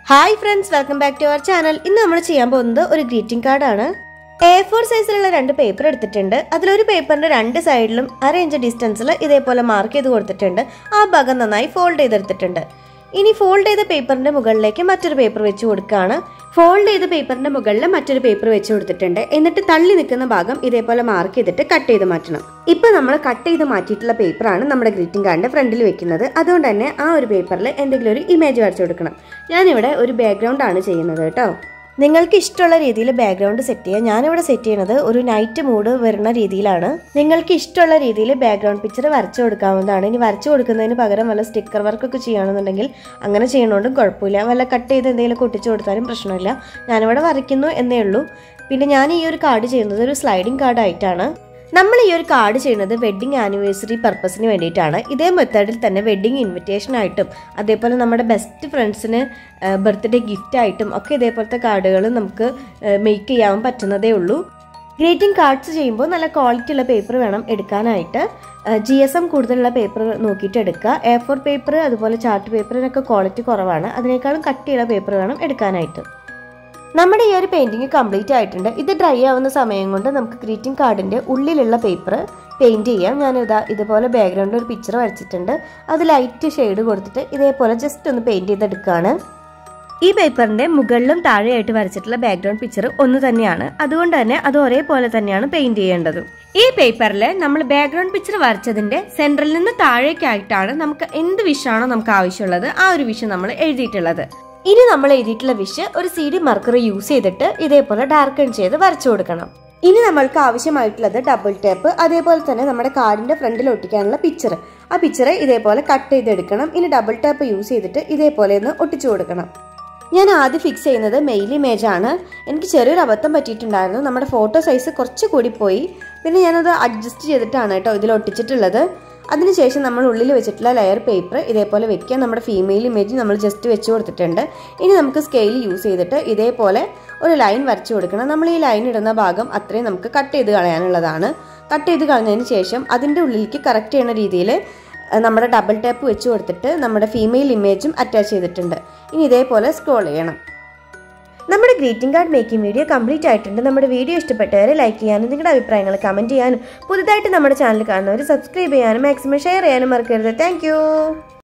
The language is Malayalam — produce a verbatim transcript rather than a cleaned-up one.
Hi friends, welcome back to our channel. ഇന്ന് നമ്മൾ ചെയ്യാൻ പോകുന്നത് ഒരു ഗ്രീറ്റിംഗ് കാർഡ് ആണ്. എ ഫോർ സൈസിലുള്ള രണ്ട് പേപ്പർ എടുത്തിട്ടുണ്ട്. അതിലൊരു പേപ്പറിന്റെ രണ്ട് സൈഡിലും അര ഇഞ്ച് ഡിസ്റ്റൻസിൽ ഇതേപോലെ മാർക്ക് ചെയ്ത് കൊടുത്തിട്ടുണ്ട്. ആ ഭാഗം നന്നായി ഫോൾഡ് ചെയ്തെടുത്തിട്ടുണ്ട്. ഇനി ഫോൾഡ് ചെയ്ത പേപ്പറിന്റെ മുകളിലേക്ക് മറ്റൊരു പേപ്പർ വെച്ച് കൊടുക്കുകയാണ്. ഫോൾഡ് ചെയ്ത പേപ്പറിന്റെ മുകളിൽ മറ്റൊരു പേപ്പർ വെച്ച് കൊടുത്തിട്ടുണ്ട്. എന്നിട്ട് തള്ളി നിൽക്കുന്ന ഭാഗം ഇതേപോലെ മാർക്ക് ചെയ്തിട്ട് കട്ട് ചെയ്ത് മാറ്റണം. ഇപ്പൊ നമ്മൾ കട്ട് ചെയ്ത് മാറ്റിയിട്ടുള്ള പേപ്പറാണ് നമ്മുടെ ഗ്രീറ്റിംഗ് കാർഡിന്റെ ഫ്രണ്ടിൽ വെക്കുന്നത്. അതുകൊണ്ട് തന്നെ ആ ഒരു പേപ്പറിൽ എന്തെങ്കിലും ഒരു ഇമേജ് വരച്ചു കൊടുക്കണം. ഞാനിവിടെ ഒരു ബാക്ക്ഗ്രൗണ്ട് ആണ് ചെയ്യുന്നത് കേട്ടോ. നിങ്ങൾക്ക് ഇഷ്ടമുള്ള രീതിയിൽ ബാക്ക്ഗ്രൗണ്ട് സെറ്റ് ചെയ്യാം. ഞാനിവിടെ സെറ്റ് ചെയ്യുന്നത് ഒരു നൈറ്റ് മൂഡ് വരുന്ന രീതിയിലാണ്. നിങ്ങൾക്ക് ഇഷ്ടമുള്ള രീതിയിൽ ബാക്ക്ഗ്രൗണ്ട് പിക്ചർ വരച്ചു കൊടുക്കാവുന്നതാണ്. ഇനി വരച്ചു കൊടുക്കുന്നതിന് പകരം വല്ല സ്റ്റിക്കർ വർക്കൊക്കെ ചെയ്യണമെന്നുണ്ടെങ്കിൽ അങ്ങനെ ചെയ്യണോണ്ടും കുഴപ്പമില്ല. വല്ല കട്ട് ചെയ്ത് എന്തെങ്കിലും ഒട്ടിച്ചു കൊടുത്താലും പ്രശ്നമില്ല. ഞാനിവിടെ വരയ്ക്കുന്നു എന്നേ ഉള്ളൂ. പിന്നെ ഞാൻ ഈ ഒരു കാർഡ് ചെയ്യുന്നത് ഒരു സ്ലൈഡിങ് കാർഡ് ആയിട്ടാണ്. നമ്മൾ ഈ ഒരു കാർഡ് ചെയ്യുന്നത് വെഡ്ഡിങ് ആനിവേഴ്സറി പർപ്പസിന് വേണ്ടിയിട്ടാണ്. ഇതേ മെത്തേഡിൽ തന്നെ വെഡ്ഡിങ് ഇൻവിറ്റേഷൻ ആയിട്ടും അതേപോലെ നമ്മുടെ ബെസ്റ്റ് ഫ്രണ്ട്സിന് ബർത്ത്ഡേ ഗിഫ്റ്റ് ആയിട്ടും ഒക്കെ ഇതേപോലത്തെ കാർഡുകൾ നമുക്ക് മേക്ക് ചെയ്യാൻ പറ്റുന്നതേ ഉള്ളൂ. ഗ്രീറ്റിംഗ് കാർഡ്സ് ചെയ്യുമ്പോൾ നല്ല ക്വാളിറ്റി ഉള്ള പേപ്പർ വേണം എടുക്കാനായിട്ട്. ജി എസ് എം കൂടുതലുള്ള പേപ്പർ നോക്കിയിട്ട് എടുക്കുക. എ ഫോർ പേപ്പർ അതുപോലെ ചാർട്ട് പേപ്പറിനൊക്കെ ക്വാളിറ്റി കുറവാണ്. അതിനേക്കാളും കട്ടിയുള്ള പേപ്പർ വേണം എടുക്കാനായിട്ട്. നമ്മുടെ ഈ ഒരു പെയിന്റിങ് കംപ്ലീറ്റ് ആയിട്ടുണ്ട്. ഇത് ഡ്രൈ ആവുന്ന സമയം കൊണ്ട് നമുക്ക് ഗ്രീറ്റിംഗ് കാർഡിന്റെ ഉള്ളിലുള്ള പേപ്പർ പെയിന്റ് ചെയ്യാം. ഞാനിതാ ഇതുപോലെ ബാക്ക്ഗ്രൗണ്ടിൽ ഒരു പിക്ചർ വരച്ചിട്ടുണ്ട്. അത് ലൈറ്റ് ഷെയ്ഡ് കൊടുത്തിട്ട് ഇതേപോലെ ജസ്റ്റ് ഒന്ന് പെയിന്റ് ചെയ്തെടുക്കുകയാണ്. ഈ പേപ്പറിന്റെ മുകളിലും താഴെയായിട്ട് വരച്ചിട്ടുള്ള ബാക്ക്ഗ്രൗണ്ട് പിക്ചർ ഒന്ന് തന്നെയാണ്. അതുകൊണ്ട് തന്നെ അത് ഒരേപോലെ തന്നെയാണ് പെയിന്റ് ചെയ്യേണ്ടത്. ഈ പേപ്പറിൽ നമ്മൾ ബാക്ക്ഗ്രൗണ്ട് പിക്ചർ വരച്ചതിന്റെ സെന്ററിൽ നിന്ന് താഴേക്കായിട്ടാണ് നമുക്ക് എന്ത് വിഷാണോ നമുക്ക് ആവശ്യമുള്ളത് ആ ഒരു വിഷ് നമ്മൾ എഴുതിയിട്ടുള്ളത്. ഇനി നമ്മൾ എഴുതിയിട്ടുള്ള വിഷ് ഒരു സി ഡി മാർക്കർ യൂസ് ചെയ്തിട്ട് ഇതേപോലെ ഡാർക്കൺ ചെയ്ത് വരച്ചു കൊടുക്കണം. ഇനി നമ്മൾക്ക് ആവശ്യമായിട്ടുള്ളത് ഡബിൾ ടേപ്പ്, അതേപോലെ തന്നെ നമ്മുടെ കാർഡിന്റെ ഫ്രണ്ടിൽ ഒട്ടിക്കാനുള്ള പിക്ചർ. ആ പിക്ചർ ഇതേപോലെ കട്ട് ചെയ്തെടുക്കണം. ഇനി ഡബിൾ ടേപ്പ് യൂസ് ചെയ്തിട്ട് ഇതേപോലെ ഒന്ന് ഒട്ടിച്ചു കൊടുക്കണം. ഞാൻ ആദ്യം ഫിക്സ് ചെയ്യുന്നത് മെയിൽ ഇമേജ് ആണ്. എനിക്ക് ചെറിയൊരു അബദ്ധം പറ്റിയിട്ടുണ്ടായിരുന്നു. നമ്മുടെ ഫോട്ടോ സൈസ് കുറച്ച് കൂടി പോയി. പിന്നെ ഞാനത് അഡ്ജസ്റ്റ് ചെയ്തിട്ടാണ് കേട്ടോ ഇതിൽ ഒട്ടിച്ചിട്ടുള്ളത്. അതിനുശേഷം നമ്മൾ ഉള്ളിൽ വെച്ചിട്ടുള്ള ലെയർ പേപ്പർ ഇതേപോലെ വെക്കുക. നമ്മുടെ ഫീമെയിൽ ഇമേജ് നമ്മൾ ജസ്റ്റ് വെച്ച് കൊടുത്തിട്ടുണ്ട്. ഇനി നമുക്ക് സ്കെയിൽ യൂസ് ചെയ്തിട്ട് ഇതേപോലെ ഒരു ലൈൻ വരച്ചു കൊടുക്കണം. നമ്മൾ ഈ ലൈൻ ഇടുന്ന ഭാഗം അത്രയും നമുക്ക് കട്ട് ചെയ്ത് കളയാനുള്ളതാണ്. കട്ട് ചെയ്ത് കളഞ്ഞതിന് ശേഷം അതിൻ്റെ ഉള്ളിലേക്ക് കറക്റ്റ് ചെയ്യുന്ന രീതിയിൽ നമ്മുടെ ഡബിൾ ടാപ്പ് വെച്ച് കൊടുത്തിട്ട് നമ്മുടെ ഫീമെയിൽ ഇമേജും അറ്റാച്ച് ചെയ്തിട്ടുണ്ട്. ഇനി ഇതേപോലെ സ്ക്രോൾ ചെയ്യണം. നമ്മുടെ greeting card making video complete ആയിട്ടുണ്ട്. നമ്മുടെ വീഡിയോ ഇഷ്ടപ്പെട്ടവരെ ലൈക്ക് ചെയ്യാനും നിങ്ങളുടെ അഭിപ്രായങ്ങൾ കമൻറ്റ് ചെയ്യാനും പുതുതായിട്ട് നമ്മുടെ ചാനൽ കാണുന്നവർ സബ്സ്ക്രൈബ് ചെയ്യാനും മാക്സിമം ഷെയർ ചെയ്യാനും മറക്കരുത്. താങ്ക്